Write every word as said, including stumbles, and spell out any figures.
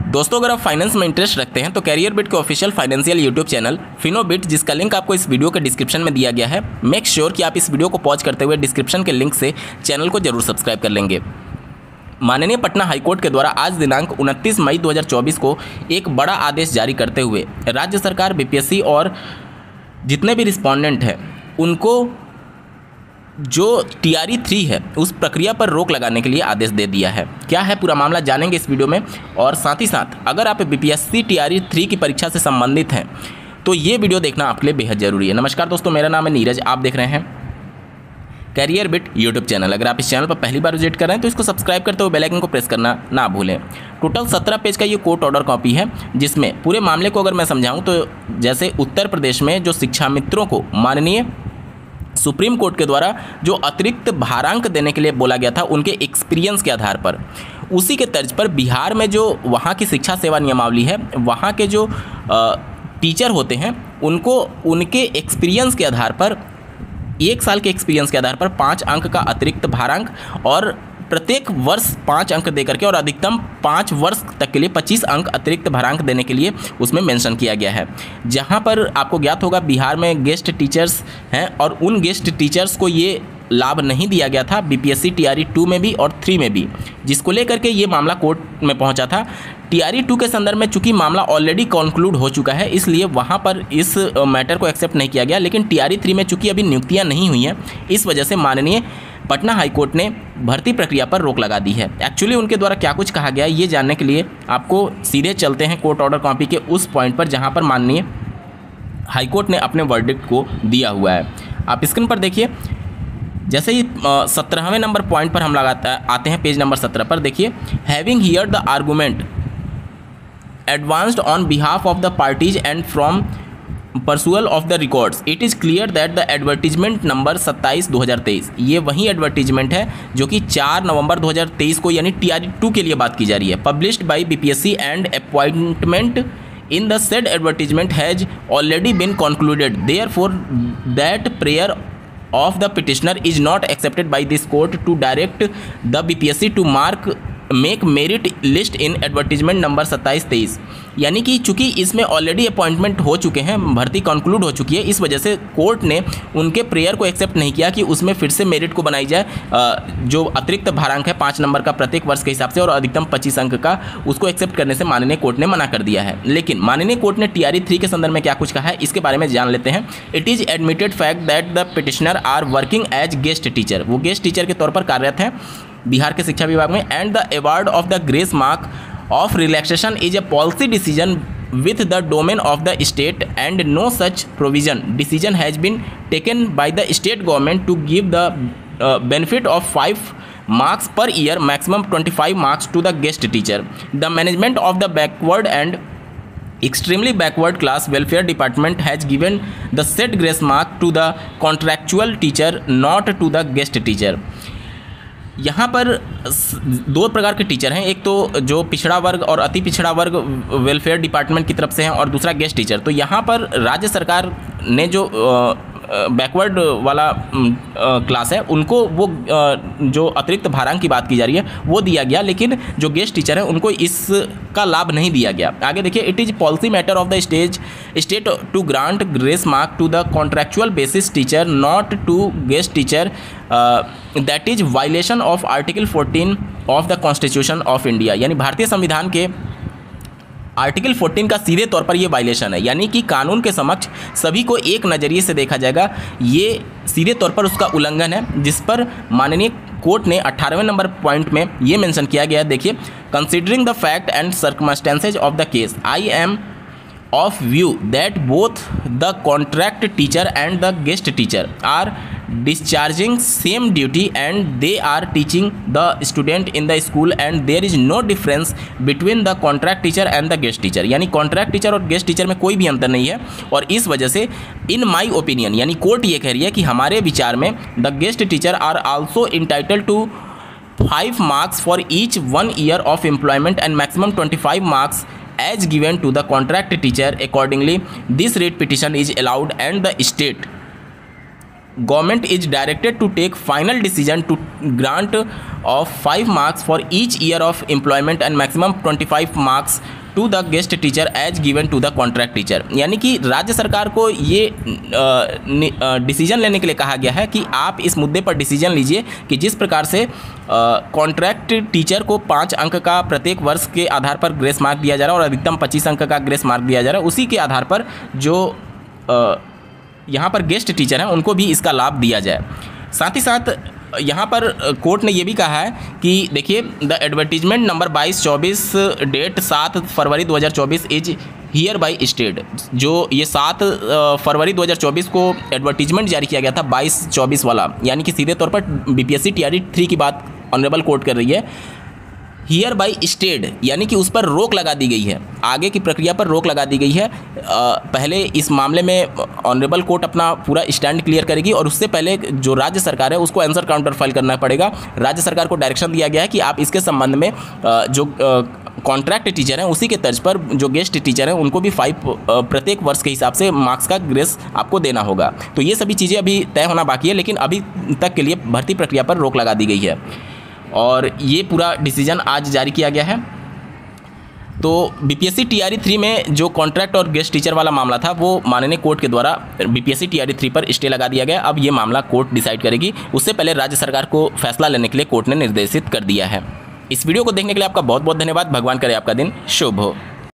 दोस्तों, अगर आप फाइनेंस में इंटरेस्ट रखते हैं तो कैरियर बिट के official financial YouTube channel Finobit, जिसका लिंक आपको इस वीडियो के डिस्क्रिप्शन में दिया गया है, मेक श्योर कि आप इस वीडियो को पॉज करते हुए डिस्क्रिप्शन के लिंक से चैनल को जरूर सब्सक्राइब कर लेंगे। माननीय पटना हाईकोर्ट के द्वारा आज दिनांक उनतीस मई दो हज़ार चौबीस को एक बड़ा आदेश जारी करते हुए राज्य सरकार, बीपीएससी और जितने भी रिस्पोंडेंट हैं उनको जो टीआरई थ्री है उस प्रक्रिया पर रोक लगाने के लिए आदेश दे दिया है। क्या है पूरा मामला जानेंगे इस वीडियो में, और साथ ही साथ अगर आप बीपीएससी टीआरई थ्री की परीक्षा से संबंधित हैं तो ये वीडियो देखना आपके लिए बेहद जरूरी है। नमस्कार दोस्तों, मेरा नाम है नीरज, आप देख रहे हैं कैरियर बिट यूट्यूब चैनल। अगर आप इस चैनल पर पहली बार विजिट कर रहे हैं तो इसको सब्सक्राइब करते हुए बेल आइकन को प्रेस करना ना भूलें। टोटल सत्रह पेज का ये कोर्ट ऑर्डर कॉपी है, जिसमें पूरे मामले को अगर मैं समझाऊं तो जैसे उत्तर प्रदेश में जो शिक्षा मित्रों को माननीय सुप्रीम कोर्ट के द्वारा जो अतिरिक्त भारांक देने के लिए बोला गया था उनके एक्सपीरियंस के आधार पर, उसी के तर्ज पर बिहार में जो वहाँ की शिक्षा सेवा नियमावली है, वहाँ के जो आ, टीचर होते हैं उनको उनके एक्सपीरियंस के आधार पर, एक साल के एक्सपीरियंस के आधार पर पाँच अंक का अतिरिक्त भारांक और प्रत्येक वर्ष पाँच अंक दे करके और अधिकतम पाँच वर्ष तक के लिए पच्चीस अंक अतिरिक्त भारांक देने के लिए उसमें मेंशन किया गया है। जहां पर आपको ज्ञात होगा बिहार में गेस्ट टीचर्स हैं और उन गेस्ट टीचर्स को ये लाभ नहीं दिया गया था बीपीएससी टीआरई टू में भी और थ्री में भी, जिसको लेकर के ये मामला कोर्ट में पहुंचा था। टीआरई टू के संदर्भ में चूंकि मामला ऑलरेडी कंक्लूड हो चुका है, इसलिए वहां पर इस मैटर को एक्सेप्ट नहीं किया गया, लेकिन टीआरई थ्री में चूंकि अभी नियुक्तियां नहीं हुई हैं, इस वजह से माननीय पटना हाईकोर्ट ने भर्ती प्रक्रिया पर रोक लगा दी है। एक्चुअली उनके द्वारा क्या कुछ कहा गया है ये जानने के लिए आपको सीधे चलते हैं कोर्ट ऑर्डर कॉपी के उस पॉइंट पर जहां पर माननीय हाईकोर्ट ने अपने वर्डिक्ट को दिया हुआ है। आप स्क्रीन पर देखिए, जैसे ही सत्रहवें नंबर पॉइंट पर हम लगाता आते हैं, पेज नंबर सत्रह पर देखिए, having here the argument advanced on behalf of the parties and from perusal of the records, it is clear that the advertisement number सत्ताईस दो हज़ार तेईस, ये वही एडवर्टीजमेंट है जो कि चार नवंबर दो हज़ार तेईस को यानी टीआरई टू के लिए बात की जा रही है, published by BPSC and appointment in the said advertisement has already been concluded, therefore that prayer of the petitioner is not accepted by this court to direct the B P S C to mark make merit list in advertisement number सत्ताईस तेईस। यानी कि चूंकि इसमें already appointment हो चुके हैं, भर्ती कंक्लूड हो चुकी है, इस वजह से कोर्ट ने उनके प्रेयर को एक्सेप्ट नहीं किया कि उसमें फिर से मेरिट को बनाई जाए, जो अतिरिक्त भारांक है पाँच नंबर का प्रत्येक वर्ष के हिसाब से और अधिकतम पच्चीस अंक का, उसको एक्सेप्ट करने से माननीय कोर्ट ने मना कर दिया है। लेकिन माननीय कोर्ट ने टीआरई थ्री के संदर्भ में क्या कुछ कहा है इसके बारे में जान लेते हैं। It is admitted fact that the petitioner are working as guest teacher, वो गेस्ट टीचर के तौर पर कार्यरत हैं बिहार के शिक्षा विभाग में, and the award of the grace mark of relaxation is a policy decision with the domain of the state and no such provision decision has been taken by the state government to give the benefit of five marks per year, maximum twenty-five marks to the guest teacher. The management of the backward and extremely backward class welfare department has given the said grace mark to the contractual teacher, not to the guest teacher. यहाँ पर दो प्रकार के teacher हैं, एक तो जो पिछड़ा वर्ग और अति पिछड़ा वर्ग वेलफेयर डिपार्टमेंट की तरफ से हैं और दूसरा गेस्ट टीचर। तो यहाँ पर राज्य सरकार ने जो बैकवर्ड वाला क्लास है उनको वो जो अतिरिक्त भारांक की बात की जा रही है वो दिया गया, लेकिन जो गेस्ट टीचर हैं उनको इसका लाभ नहीं दिया गया। आगे देखिए, it is policy matter of the stage state to grant grace mark to the contractual basis teacher, not to guest teacher, that is violation of article fourteen of the constitution of India. यानी भारतीय संविधान के article चौदह का सीधे तौर पर ये वायलेशन है, यानी कि कानून के समक्ष सभी को एक नज़रिए से देखा जाएगा, ये सीधे तौर पर उसका उल्लंघन है, जिस पर माननीय कोर्ट ने अट्ठारहवें नंबर पॉइंट में ये मेंशन किया गया है। देखिए, considering the fact and circumstances of the case, I am of view that both the contract teacher and the guest teacher are discharging same duty and they are teaching the student in the school and there is no difference between the contract teacher and the guest teacher। यानी contract teacher और guest teacher में कोई भी अंतर नहीं है, और इस वजह से इन माई ओपिनियन, यानी कोर्ट ये कह रही है कि हमारे विचार में the guest teacher are also entitled to five marks for each one year of employment and maximum twenty five marks as given to the contract teacher. Accordingly, this rate petition is allowed and the state government is directed to take final decision to grant of five marks for each year of employment and maximum twenty five marks to the guest teacher as given to the contract teacher. यानी कि राज्य सरकार को ये decision लेने के लिए कहा गया है कि आप इस मुद्दे पर डिसीजन लीजिए कि जिस प्रकार से कॉन्ट्रैक्ट टीचर को पाँच अंक का प्रत्येक वर्ष के आधार पर ग्रेस मार्क दिया जा रहा है और अधिकतम पच्चीस अंक का ग्रेस मार्क दिया जा रहा है, उसी के आधार पर जो आ, यहाँ पर गेस्ट टीचर हैं उनको भी इसका लाभ दिया जाए। साथ ही साथ यहाँ पर कोर्ट ने ये भी कहा है कि देखिए द एडवर्टीजमेंट नंबर बाईस चौबीस डेट सात फरवरी दो हज़ार चौबीस इज हियर बाई स्टेट। जो ये सात फरवरी दो हज़ार चौबीस को एडवर्टीजमेंट जारी किया गया था बाईस चौबीस वाला, यानी कि सीधे तौर पर बीपीएससी टीआरई थ्री की बात ऑनरेबल कोर्ट कर रही है। हियर बाई स्टेड यानी कि उस पर रोक लगा दी गई है, आगे की प्रक्रिया पर रोक लगा दी गई है। आ, पहले इस मामले में ऑनरेबल कोर्ट अपना पूरा स्टैंड क्लियर करेगी और उससे पहले जो राज्य सरकार है उसको आंसर काउंटर फाइल करना पड़ेगा। राज्य सरकार को डायरेक्शन दिया गया है कि आप इसके संबंध में आ, जो कॉन्ट्रैक्ट टीचर हैं उसी के तर्ज पर जो गेस्ट टीचर हैं उनको भी फाइव प्रत्येक वर्ष के हिसाब से मार्क्स का ग्रेस आपको देना होगा। तो ये सभी चीज़ें अभी तय होना बाकी है, लेकिन अभी तक के लिए भर्ती प्रक्रिया पर रोक लगा दी गई है और ये पूरा डिसीजन आज जारी किया गया है। तो बीपीएससी टीआरई थ्री में जो कॉन्ट्रैक्ट और गेस्ट टीचर वाला मामला था वो माननीय कोर्ट के द्वारा बीपीएससी टीआरई थ्री पर स्टे लगा दिया गया। अब ये मामला कोर्ट डिसाइड करेगी, उससे पहले राज्य सरकार को फैसला लेने के लिए कोर्ट ने निर्देशित कर दिया है। इस वीडियो को देखने के लिए आपका बहुत बहुत धन्यवाद। भगवान करे आपका दिन शुभ हो।